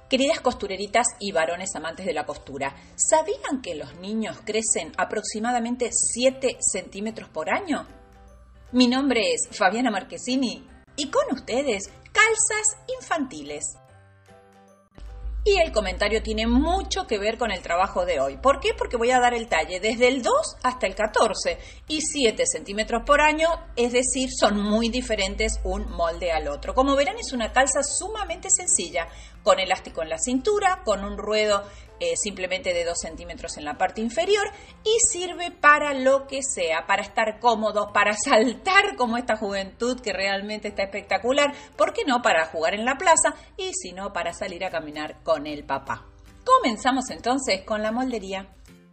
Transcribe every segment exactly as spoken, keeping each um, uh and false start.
Queridas costureritas y varones amantes de la costura, ¿sabían que los niños crecen aproximadamente siete centímetros por año? Mi nombre es Fabiana Marchesini y con ustedes, calzas infantiles. Y el comentario tiene mucho que ver con el trabajo de hoy. ¿Por qué? Porque voy a dar el talle desde el dos hasta el catorce y siete centímetros por año, es decir, son muy diferentes un molde al otro. Como verán, es una calza sumamente sencilla, con elástico en la cintura, con un ruedo eh, simplemente de dos centímetros en la parte inferior y sirve para lo que sea, para estar cómodos, para saltar como esta juventud que realmente está espectacular, ¿por qué no? Para jugar en la plaza y si no, para salir a caminar con el papá. Comenzamos entonces con la moldería.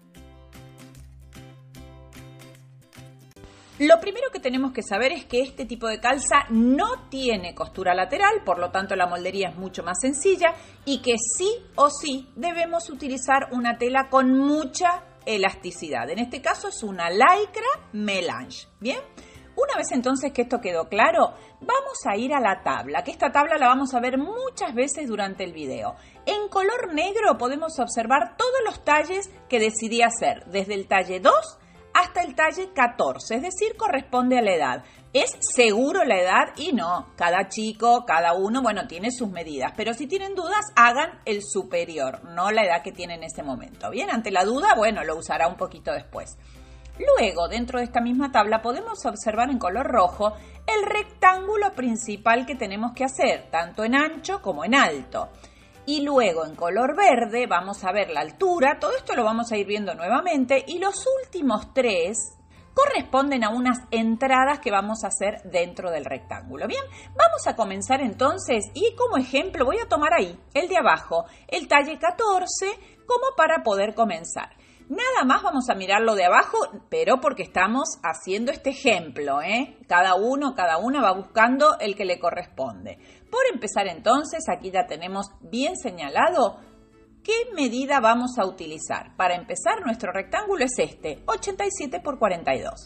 Lo primero que tenemos que saber es que este tipo de calza no tiene costura lateral, por lo tanto la moldería es mucho más sencilla y que sí o sí debemos utilizar una tela con mucha elasticidad. En este caso es una lycra melange, ¿bien? Una vez entonces que esto quedó claro, vamos a ir a la tabla, que esta tabla la vamos a ver muchas veces durante el video. En color negro podemos observar todos los talles que decidí hacer, desde el talle dos hasta el talle catorce, es decir, corresponde a la edad. Es seguro la edad y no, cada chico, cada uno, bueno, tiene sus medidas, pero si tienen dudas, hagan el superior, no la edad que tiene en ese momento. Bien, ante la duda, bueno, lo usará un poquito después. Luego, dentro de esta misma tabla, podemos observar en color rojo el rectángulo principal que tenemos que hacer, tanto en ancho como en alto. Y luego en color verde vamos a ver la altura, todo esto lo vamos a ir viendo nuevamente y los últimos tres corresponden a unas entradas que vamos a hacer dentro del rectángulo. Bien, vamos a comenzar entonces y como ejemplo voy a tomar ahí el de abajo, el talle catorce, como para poder comenzar. Nada más vamos a mirarlo de abajo, pero porque estamos haciendo este ejemplo, ¿eh? Cada uno, cada una va buscando el que le corresponde. Por empezar entonces, aquí ya tenemos bien señalado qué medida vamos a utilizar. Para empezar, nuestro rectángulo es este, ochenta y siete por cuarenta y dos.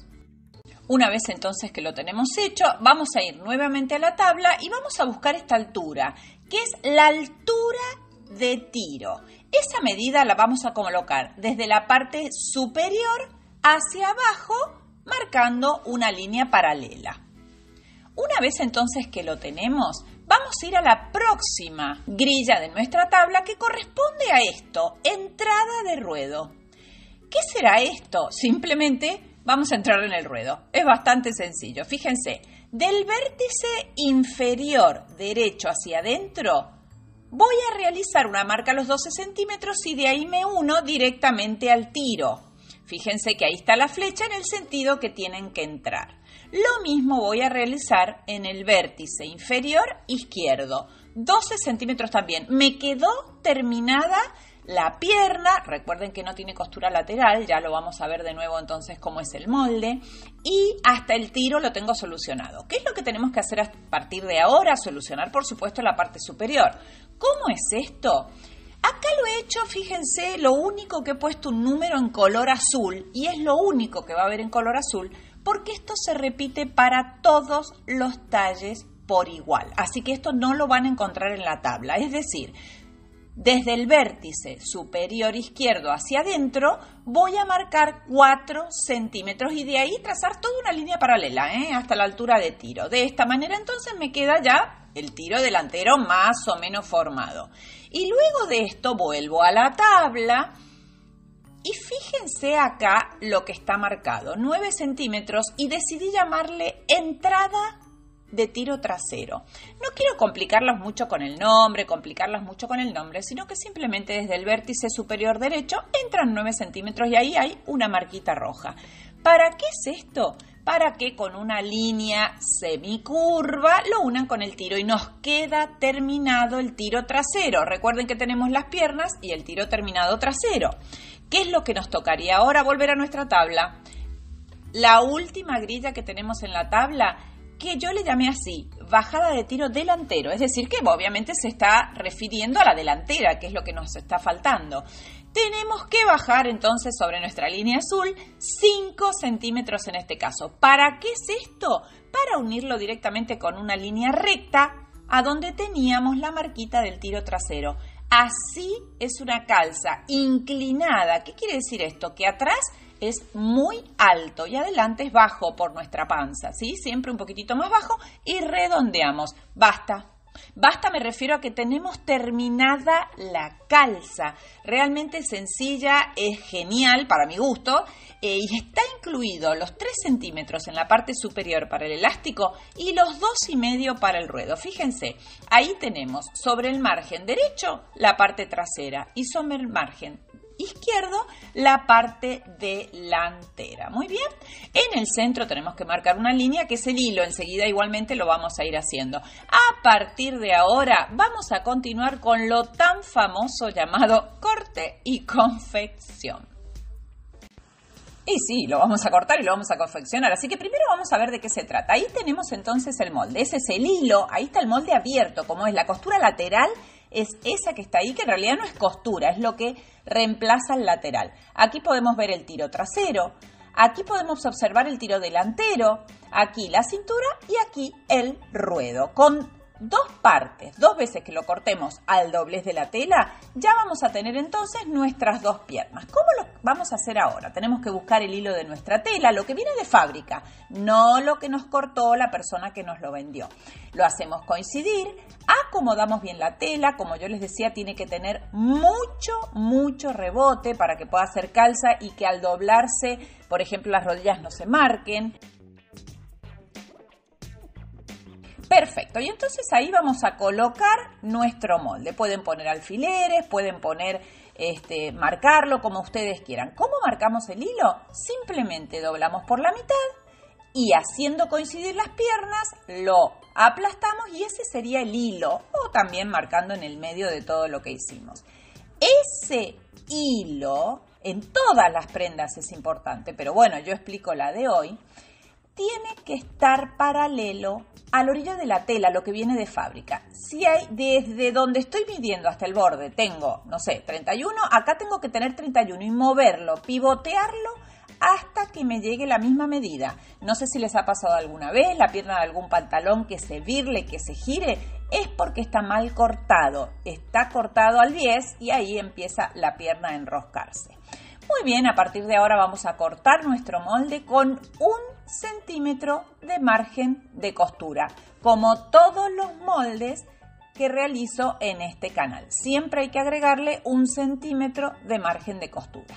Una vez entonces que lo tenemos hecho, vamos a ir nuevamente a la tabla y vamos a buscar esta altura, que es la altura de tiro. Esa medida la vamos a colocar desde la parte superior hacia abajo, marcando una línea paralela. Una vez entonces que lo tenemos, vamos a ir a la próxima grilla de nuestra tabla que corresponde a esto, entrada de ruedo. ¿Qué será esto? Simplemente vamos a entrar en el ruedo. Es bastante sencillo. Fíjense, del vértice inferior derecho hacia adentro, voy a realizar una marca a los doce centímetros y de ahí me uno directamente al tiro. Fíjense que ahí está la flecha en el sentido que tienen que entrar. Lo mismo voy a realizar en el vértice inferior izquierdo. doce centímetros también. Me quedó terminada la pierna. Recuerden que no tiene costura lateral. Ya lo vamos a ver de nuevo entonces cómo es el molde. Y hasta el tiro lo tengo solucionado. ¿Qué es lo que tenemos que hacer a partir de ahora? Solucionar, por supuesto, la parte superior. ¿Cómo es esto? Acá lo he hecho, fíjense, lo único que he puesto un número en color azul y es lo único que va a haber en color azul porque esto se repite para todos los talles por igual. Así que esto no lo van a encontrar en la tabla. Es decir, desde el vértice superior izquierdo hacia adentro voy a marcar cuatro centímetros y de ahí trazar toda una línea paralela, ¿eh? Hasta la altura de tiro. De esta manera entonces me queda ya el tiro delantero más o menos formado. Y luego de esto vuelvo a la tabla y fíjense acá lo que está marcado, nueve centímetros y decidí llamarle entrada de tiro trasero. No quiero complicarlas mucho con el nombre, complicarlas mucho con el nombre, sino que simplemente desde el vértice superior derecho entran nueve centímetros y ahí hay una marquita roja. ¿Para qué es esto? Para que con una línea semicurva lo unan con el tiro y nos queda terminado el tiro trasero. Recuerden que tenemos las piernas y el tiro terminado trasero. ¿Qué es lo que nos tocaría ahora? Volver a nuestra tabla. La última grilla que tenemos en la tabla, que yo le llamé así, bajada de tiro delantero, es decir, que obviamente se está refiriendo a la delantera, que es lo que nos está faltando. Tenemos que bajar entonces sobre nuestra línea azul cinco centímetros en este caso. ¿Para qué es esto? Para unirlo directamente con una línea recta a donde teníamos la marquita del tiro trasero. Así es una calza inclinada. ¿Qué quiere decir esto? Que atrás es muy alto y adelante es bajo por nuestra panza, ¿sí? Siempre un poquitito más bajo y redondeamos. Basta. Basta, me refiero a que tenemos terminada la calza. Realmente sencilla, es genial para mi gusto eh, y está incluido los tres centímetros en la parte superior para el elástico y los dos y medio para el ruedo. Fíjense, ahí tenemos sobre el margen derecho la parte trasera y sobre el margen izquierdo la parte delantera. Muy bien, en el centro tenemos que marcar una línea que es el hilo, enseguida igualmente lo vamos a ir haciendo. A partir de ahora vamos a continuar con lo tan famoso llamado corte y confección. Y sí, lo vamos a cortar y lo vamos a confeccionar, así que primero vamos a ver de qué se trata. Ahí tenemos entonces el molde, ese es el hilo, ahí está el molde abierto, como es la costura lateral, es esa que está ahí, que en realidad no es costura, es lo que reemplaza el lateral. Aquí podemos ver el tiro trasero, aquí podemos observar el tiro delantero, aquí la cintura y aquí el ruedo. Con dos partes, dos veces que lo cortemos al doblez de la tela, ya vamos a tener entonces nuestras dos piernas. ¿Cómo lo vamos a hacer ahora? Tenemos que buscar el hilo de nuestra tela, lo que viene de fábrica, no lo que nos cortó la persona que nos lo vendió. Lo hacemos coincidir, acomodamos bien la tela, como yo les decía, tiene que tener mucho, mucho rebote para que pueda hacer calza y que al doblarse, por ejemplo, las rodillas no se marquen. Perfecto, y entonces ahí vamos a colocar nuestro molde. Pueden poner alfileres, pueden poner, este, marcarlo como ustedes quieran. ¿Cómo marcamos el hilo? Simplemente doblamos por la mitad y haciendo coincidir las piernas lo aplastamos y ese sería el hilo, o también marcando en el medio de todo lo que hicimos. Ese hilo, en todas las prendas es importante, pero bueno, yo explico la de hoy, tiene que estar paralelo al orillo de la tela, lo que viene de fábrica. Si hay, desde donde estoy midiendo hasta el borde, tengo, no sé, treinta y uno, acá tengo que tener treinta y uno y moverlo, pivotearlo hasta que me llegue la misma medida. No sé si les ha pasado alguna vez la pierna de algún pantalón que se virle, que se gire, es porque está mal cortado. Está cortado al diez y ahí empieza la pierna a enroscarse. Muy bien, a partir de ahora vamos a cortar nuestro molde con un centímetro de margen de costura, como todos los moldes que realizo en este canal. Siempre hay que agregarle un centímetro de margen de costura.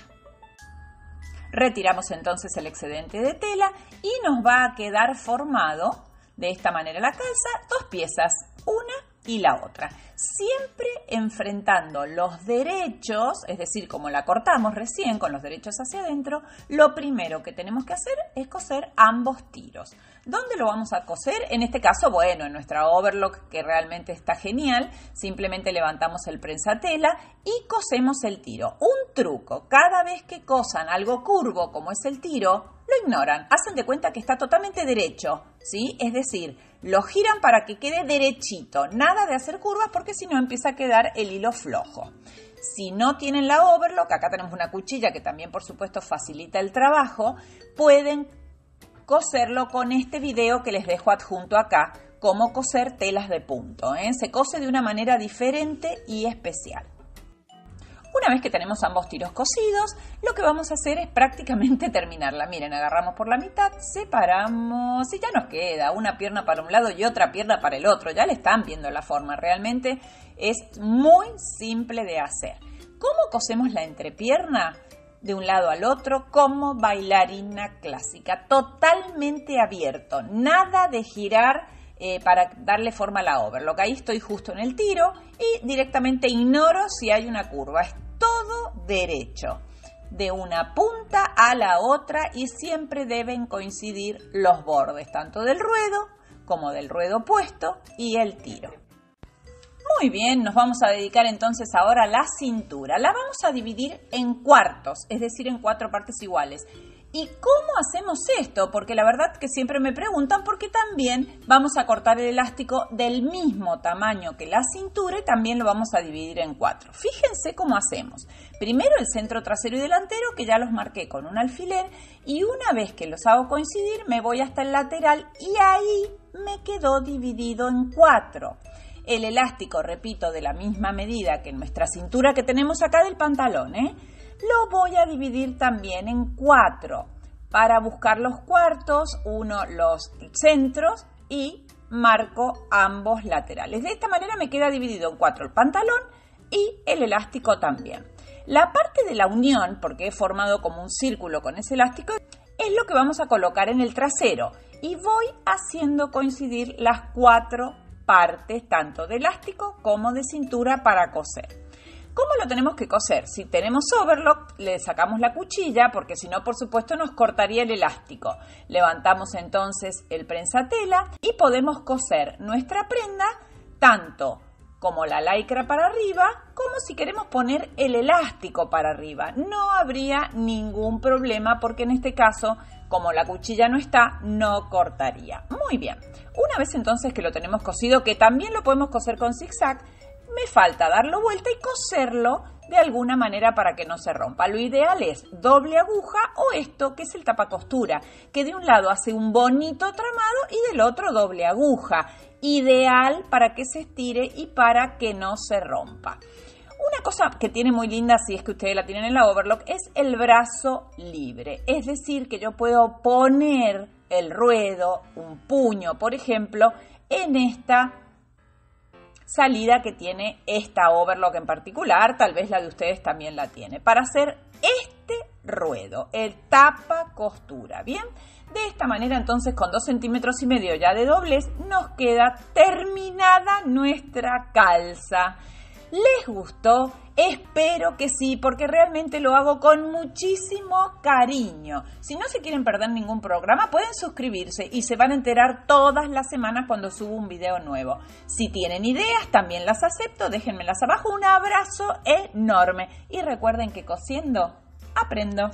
Retiramos entonces el excedente de tela y nos va a quedar formado de esta manera la calza, dos piezas, una y la otra. Siempre enfrentando los derechos, es decir, como la cortamos recién con los derechos hacia adentro, lo primero que tenemos que hacer es coser ambos tiros. ¿Dónde lo vamos a coser? En este caso, bueno, en nuestra overlock, que realmente está genial, simplemente levantamos el prensatela y cosemos el tiro. Un truco, cada vez que cosan algo curvo como es el tiro, lo ignoran, hacen de cuenta que está totalmente derecho, ¿sí? Es decir, lo giran para que quede derechito, nada de hacer curvas porque si no empieza a quedar el hilo flojo. Si no tienen la overlock, acá tenemos una cuchilla que también por supuesto facilita el trabajo, pueden coserlo con este video que les dejo adjunto acá, cómo coser telas de punto, ¿eh? Se cose de una manera diferente y especial. Una vez que tenemos ambos tiros cosidos, lo que vamos a hacer es prácticamente terminarla. Miren, agarramos por la mitad, separamos y ya nos queda una pierna para un lado y otra pierna para el otro. Ya le están viendo la forma, realmente es muy simple de hacer. ¿Cómo cosemos la entrepierna? De un lado al otro como bailarina clásica, totalmente abierto, nada de girar eh, para darle forma a la overlock. Ahí estoy justo en el tiro y directamente ignoro si hay una curva, es todo derecho, de una punta a la otra y siempre deben coincidir los bordes, tanto del ruedo como del ruedo opuesto y el tiro. Muy bien, nos vamos a dedicar entonces ahora a la cintura. La vamos a dividir en cuartos, es decir, en cuatro partes iguales. ¿Y cómo hacemos esto? Porque la verdad que siempre me preguntan, porque también vamos a cortar el elástico del mismo tamaño que la cintura y también lo vamos a dividir en cuatro. Fíjense cómo hacemos. Primero el centro trasero y delantero, que ya los marqué con un alfiler, y una vez que los hago coincidir me voy hasta el lateral y ahí me quedó dividido en cuatro. El elástico, repito, de la misma medida que nuestra cintura que tenemos acá del pantalón, ¿eh? Lo voy a dividir también en cuatro para buscar los cuartos, uno los centros y marco ambos laterales. De esta manera me queda dividido en cuatro el pantalón y el elástico también. La parte de la unión, porque he formado como un círculo con ese elástico, es lo que vamos a colocar en el trasero y voy haciendo coincidir las cuatro partes, tanto de elástico como de cintura, para coser. ¿Cómo lo tenemos que coser? Si tenemos overlock, le sacamos la cuchilla, porque si no, por supuesto, nos cortaría el elástico. Levantamos entonces el prensatela y podemos coser nuestra prenda tanto como la lycra para arriba, como si queremos poner el elástico para arriba. No habría ningún problema porque en este caso, como la cuchilla no está, no cortaría. Muy bien. Una vez entonces que lo tenemos cosido, que también lo podemos coser con zigzag, me falta darlo vuelta y coserlo de alguna manera para que no se rompa. Lo ideal es doble aguja o esto que es el tapacostura, que de un lado hace un bonito tramado y del otro doble aguja. Ideal para que se estire y para que no se rompa. Una cosa que tiene muy linda, si es que ustedes la tienen en la overlock, es el brazo libre. Es decir, que yo puedo poner el ruedo, un puño, por ejemplo, en esta salida que tiene esta overlock en particular. Tal vez la de ustedes también la tiene. Para hacer este ruedo, el tapa costura, ¿bien? De esta manera, entonces, con dos centímetros y medio ya de doblez, nos queda terminada nuestra calza. ¿Les gustó? Espero que sí, porque realmente lo hago con muchísimo cariño. Si no se quieren perder ningún programa, pueden suscribirse y se van a enterar todas las semanas cuando subo un video nuevo. Si tienen ideas, también las acepto, déjenmelas abajo. Un abrazo enorme y recuerden que cosiendo aprendo.